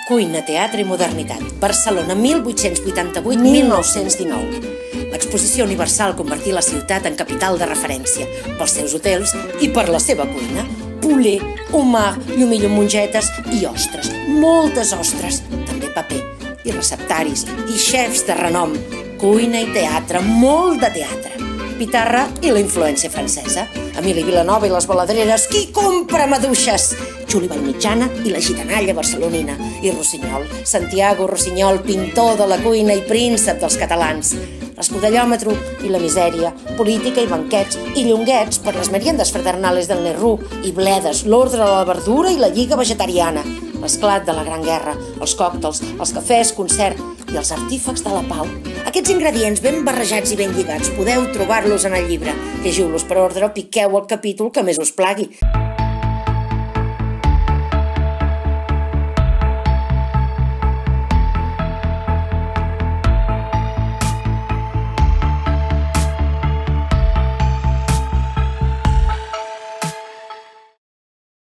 Cuina, teatre i modernitat. Barcelona, 1888-1919. L'exposició universal convertí la ciutat en capital de referència pels seus hotels i per la seva cuina. Poulet, homard, llumillo amb mongetes i ostres, moltes ostres, també paper, i receptaris, i xefs de renom. Cuina i teatre, molt de teatre. Pitarra i la influència francesa. Emili Vilanova i les baladreres, qui compra maduixes? Juli Vallmitjana i la gitanalla barcelonina. I Rossinyol, Santiago Rossinyol, pintor de la cuina i príncep dels catalans. L'escudellòmetre i la misèria, política i banquets, i llonguets per les meriendes fraternales del Nerru, i bledes, l'ordre de la verdura i la lliga vegetariana, l'esclat de la Gran Guerra, els còctels, els cafès, concert i els artífecs de la pau. Aquests ingredients ben barrejats i ben lligats podeu trobar-los en el llibre. Llegiu-los per ordre o piqueu el capítol que més us plagui.